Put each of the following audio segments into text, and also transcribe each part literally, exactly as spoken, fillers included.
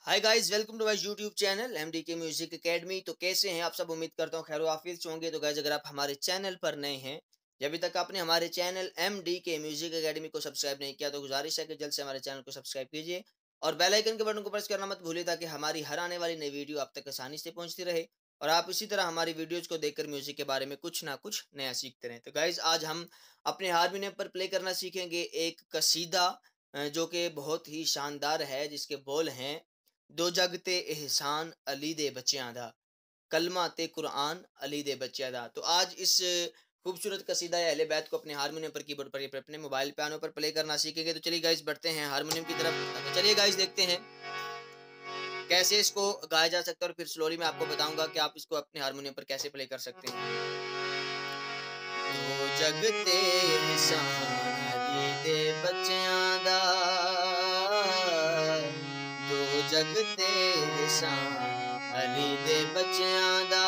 Hi guys, welcome to my YouTube channel MD के music academy. तो कैसे हैं आप सब? उम्मीद करता हूँ खैर वाफियत से होंगे। तो गाइस, अगर आप हमारे चैनल पर नए हैं या अभी तक आपने हमारे चैनल एमडी के म्यूजिक एकेडमी को सब्सक्राइब नहीं किया तो गुजारिश है कि जल्द से हमारे चैनल को सब्सक्राइब कीजिए और बेल आइकन के बटन को प्रेस करना मत भूलिए ताकि हमारी हर आने वाली नई वीडियो आप तक आसानी से पहुंचती रहे और आप इसी तरह हमारी वीडियोज को देखकर म्यूजिक के बारे में कुछ ना कुछ नया सीखते रहें। तो गाइज, आज हम अपने हारमोनियम पर प्ले करना सीखेंगे एक कसीदा अ, जो कि बहुत ही शानदार है, जिसके बोल हैं: दो जग ते एहसान अली दे बच्चियां दा, कलमा ते कुरान अली दे बच्चियां दा। तो आज इस खूबसूरत कसीदा या अहले बैत को अपने हारमोनियम पर, कीबोर्ड पर या फिर अपने मोबाइल पियानो पर प्ले करना सीखेंगे। तो चलिए गाइस, बढ़ते हैं हारमोनियम की तरफ। तो चलिए गाइस, देखते हैं कैसे इसको गाया जा सकता है और फिर स्लोली मैं आपको बताऊंगा कि आप इसको अपने हारमोनियम पर कैसे प्ले कर सकते हैं। दो जग ते एहसान अली दे बच्चियां दा, दो जग ते एहसान अली दे बच्चियां दा,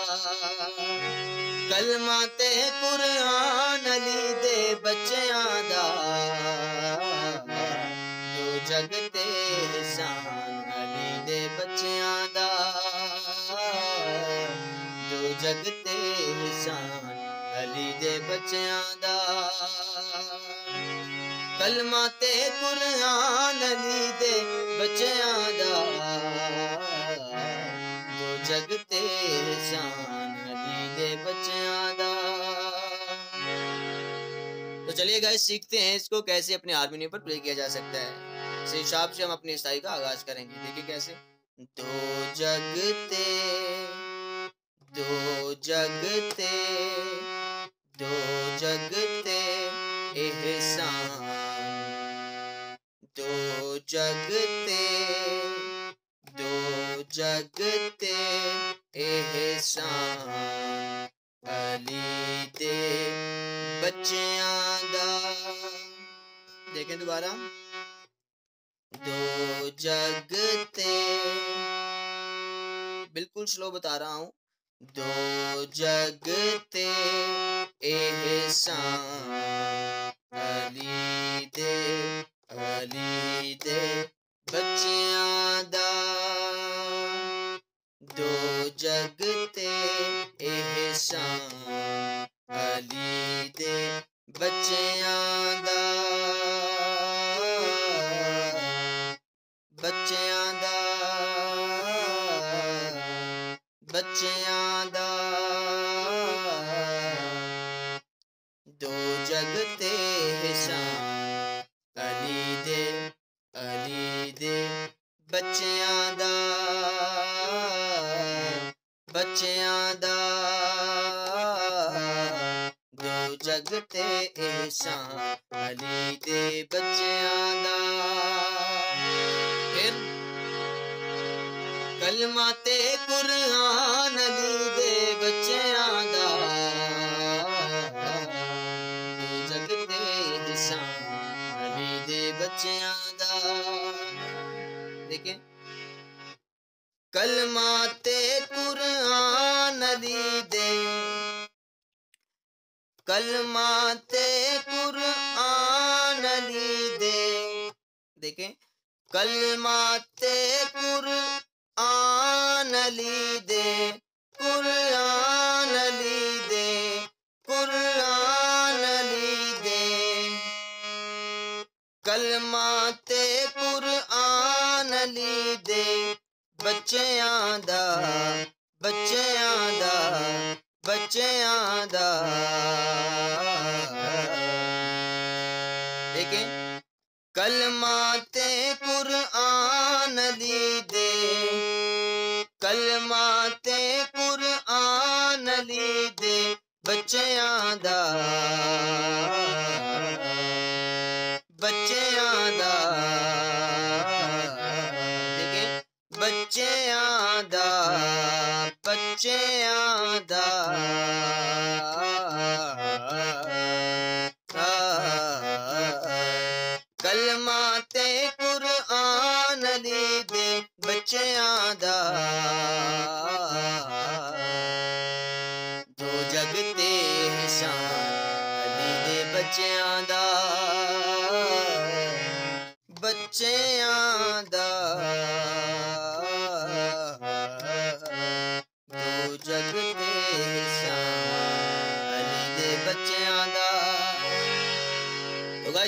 कलमा ते कुरान अली दे बच्चियां दा, दो जग ते एहसान अली दे बच्चियां दा, दो जग ते एहसान अली दे बच्चियां दा, कलमा ते कुरान अली दे बच्चियां दा, दो जग ते एहसान अली दे बच्चियां दा। तो चलिए गाइस, सीखते हैं इसको कैसे अपने हारमोनियम पर प्ले किया जा सकता है। इस हिसाब से हम अपनी स्थाई का आगाज करेंगे। देखिए कैसे। दो जग ते, दो जग ते, दो जग ते एहसान, दो जग ते, दो जग ते एहसान अली दे बच्चियां दा। देखें दोबारा। दो जग ते, बिल्कुल स्लो बता रहा हूं। दो जग ते एहसान अली दे, अली दे बच्चियां दा, दो जग ते एहसान अली दे बच्चियां दा, बच्चियां दा, बच्चियां दा, दो जग ते एहसान अली दे, अली दे बच्चियां दा, बच्चियां दा, दो जग ते एहसान अली दे बच्चियां दा। फिर कलमा ते कुरान अली दे बच्चियां दा, दो जग ते एहसान अली दे बच्चियां दा। देखें। कलमा ते कुरान अली दे, कलमा ते कुरान अली दे। देखें। कलमा ते कुरान अली दे, कुरान अली दे, कुरान अली दे, कलमा ते कुरान अली दे बच्चियां दा, बच्चियां दा, बच्चियां दा। देखें। कलमा ते कुरान अली दे, कलमा ते कुरान अली दे बच्चियां दा, बच्चियां दा। देखें। बच्चियां दा, बच्चियां दा, कलमा ते कुरान अली दे बच्चियां दा, दो जग ते एहसान अली दे बच्चियां दा, बच्चियां दा।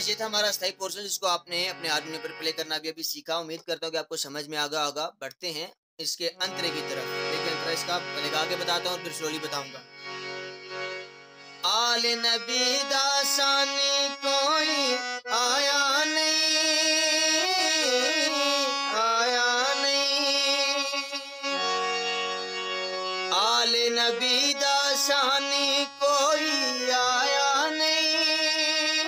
गाइस ये था हमारा अस्थाई पोर्शन जिसको आपने अपने हारमोनियम पर प्ले करना भी अभी सीखा। उम्मीद करता हूँ कि आपको समझ में आ गया होगा। बढ़ते हैं इसके अंतरे की तरफ। देखिए अंतरा इसका पहले गा के बताता हूँ और फिर स्लोली बताऊंगा। आल नबी दासानी कोई आया नहीं, आया नहीं। आल नबी दासानी कोई आया नहीं,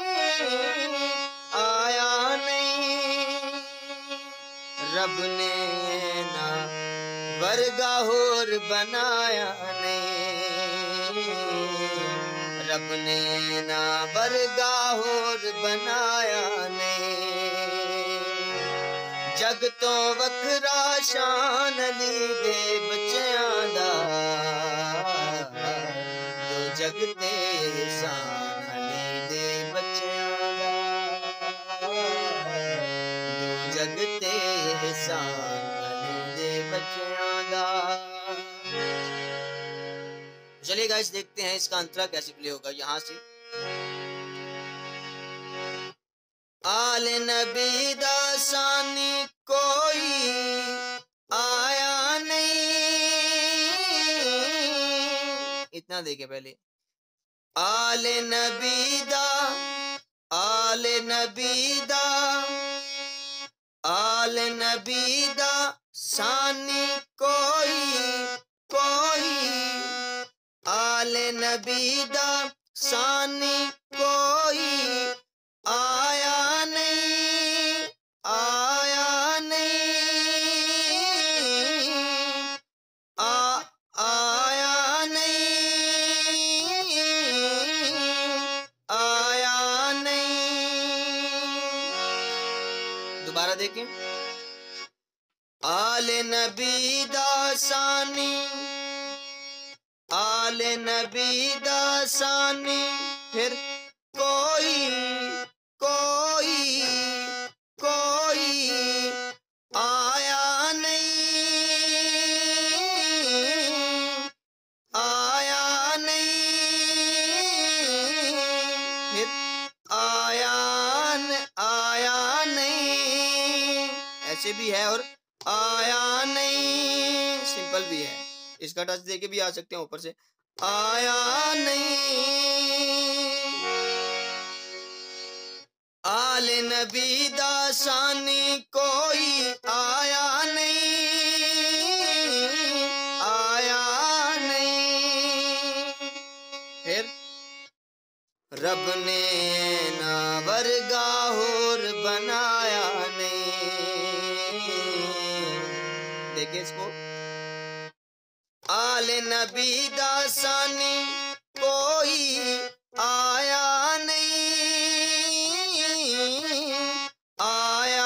आया नहीं। रब ने ना वर्गा होर बनाया नहीं, रब ने ना वर्गा होर बनाया नहीं। जग तो वखरा शान अली दे बच्चियां दा, जो जग ते शान अली दे बच्चियां दा, जो जग ते शान अली दे बच्चियां दा। चलिए गाइस देखते हैं इसका अंतरा कैसे प्ले होगा यहाँ से। आल नबी दासानी कोई आया नहीं, इतना देखे पहले। आल नबी दा, आल नबी दा, आल नबी दा सानी कोई, कोई आल नबी दा सानी कोई आया नहीं, आया नहीं। आ आया नहीं, आया नहीं। दोबारा देखें। आल नबी दासानी, आल नबी दासानी, फिर कोई, कोई, कोई आया नहीं, आया नहीं। फिर आया न, आया नहीं, ऐसे भी है और आया नहीं सिंपल भी है। इसका टच देके भी आ सकते हैं ऊपर से। आया नहीं। आल नबी दासानी कोई आया नहीं, आया नहीं। फिर रब ने ना वर्गा होर बनाया नहीं। देखिए इसको। आल नबी दासानी कोई आया नहीं, आया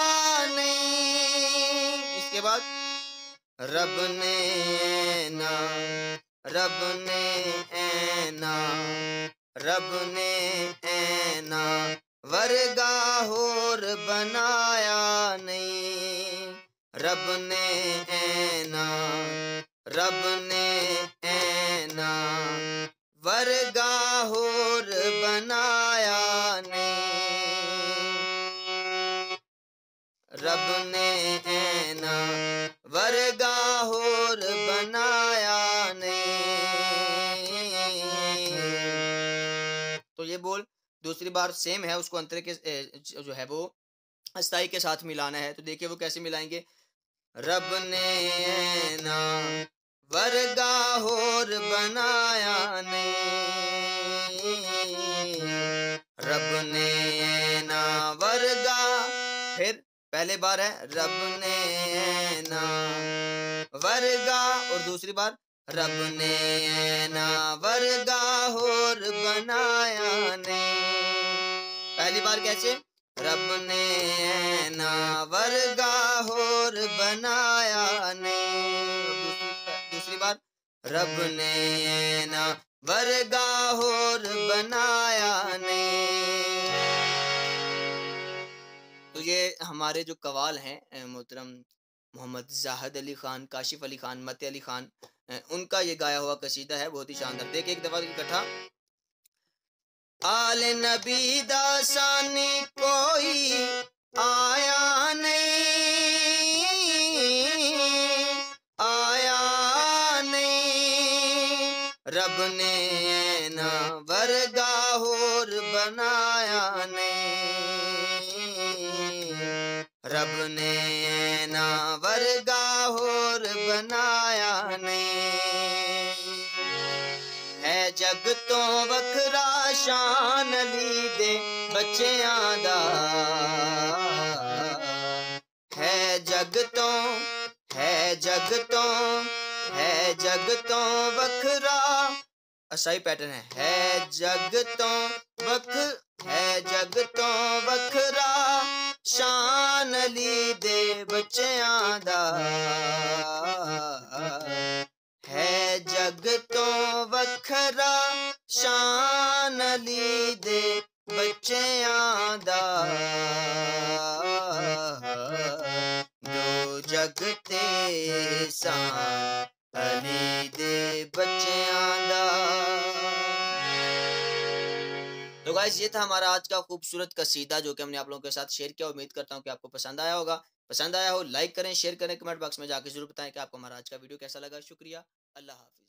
नहीं। इसके बाद रब ने ना, रब ने ना, रब ने ना वर्गा होर बनाया नहीं, रब ने ना, रब ने ना वर्गा होर बनाया नहीं, रब ने ना वर्गा होर बनाया नहीं। तो ये बोल दूसरी बार सेम है, उसको अंतरे के जो है वो अस्थाई के साथ मिलाना है। तो देखिए वो कैसे मिलाएंगे। रब ने ना वर्गा होर बनाया नहीं, रब ने ना वर्गा, फिर पहले बार है रब ने ना वर्गा और दूसरी बार रब ने ना वर्गा होर बनाया नहीं। पहली बार कैसे? रब ने ना वर्गा होर बनाया नहीं। दूसरी बार रब ने ना वर्गा होर बनाया नहीं। तो ये हमारे जो कवाल हैं मोहतरम मोहम्मद जाहिद अली खान, काशिफ अली खान, मत अली खान, उनका ये गाया हुआ कसीदा है, बहुत ही शानदार। देखिए एक दफ़ा इकट्ठा। आले नबी दासानी कोई आया नहीं, आया नहीं। रब ने ना वर्गा होर बनाया नहीं, रब ने ना वर्गा होर बनाया नहीं। है जग तो वखरा शान अली दे बच्चियां दा, है जग तो, है जग तो, है जग तो वखरा, सही पैटर्न है, है जग तो वख, है जग तो वखरा शान अली दे बच्चियां दा, है जग तो वखरा शान अली दे बच्चियां दा। दो जग ते शान अली दे बच्चियां दा। तो गाइस ये था हमारा आज का खूबसूरत कसीदा जो कि हमने आप लोगों के साथ शेयर किया। उम्मीद करता हूँ कि आपको पसंद आया होगा। पसंद आया हो लाइक करें, शेयर करें, कमेंट बॉक्स में जाकर जरूर बताएं कि आपको हमारा आज का वीडियो कैसा लगा। शुक्रिया, अल्लाह हाफिज।